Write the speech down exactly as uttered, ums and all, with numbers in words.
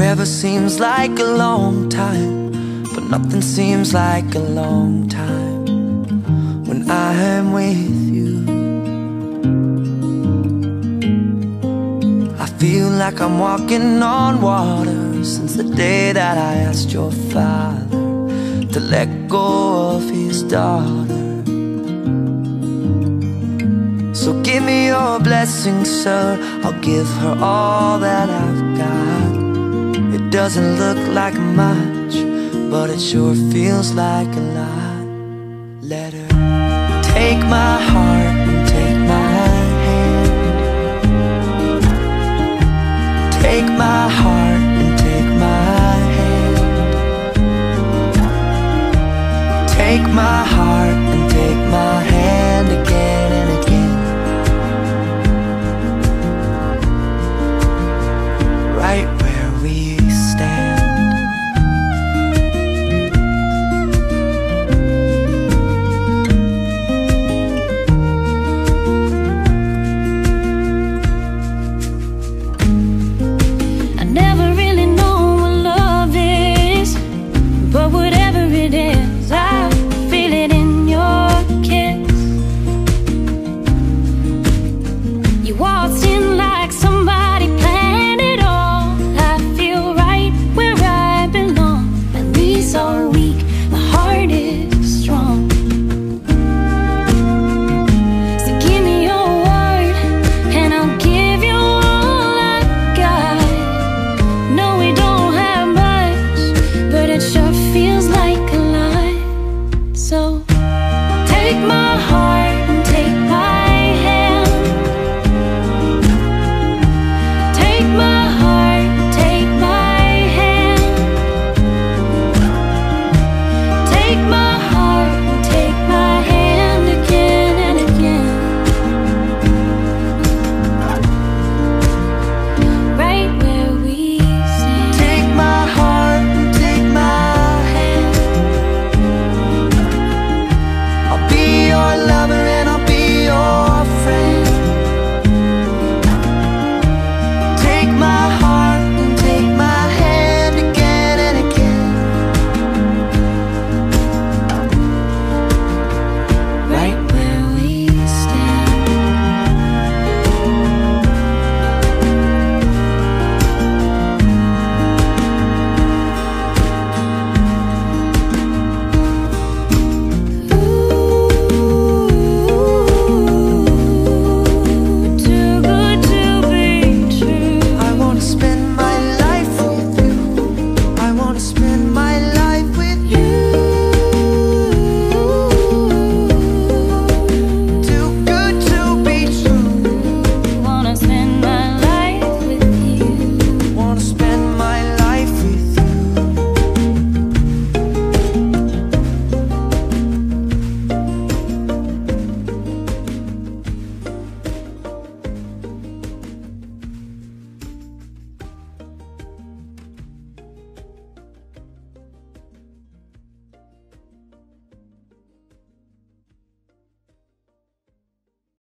Forever seems like a long time, but nothing seems like a long time when I'm with you. I feel like I'm walking on water since the day that I asked your father to let go of his daughter. So give me your blessing, sir, I'll give her all that I've got. It doesn't look like much, but it sure feels like a lot. Let her take my